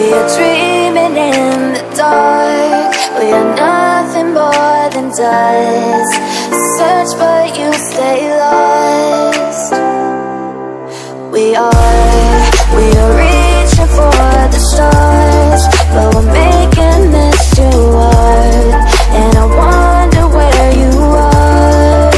We are dreaming in the dark. We are nothing more than dust. Search but you stay lost. We are reaching for the stars, but we're making this too hard. And I wonder where you are.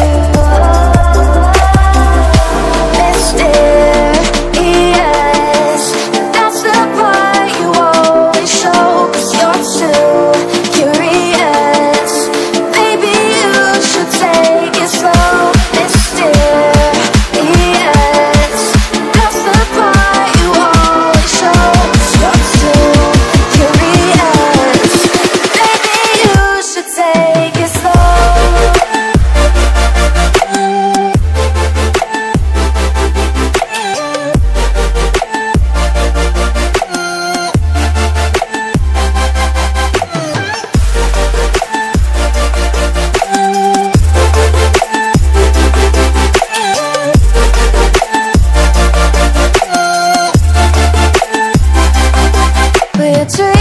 Mysterious, that's the part you always show. 'Cause you're too curious. Maybe you should take it slow. Mysterious, that's the part you always show. 'Cause you're too curious. Maybe you should take it slow. We're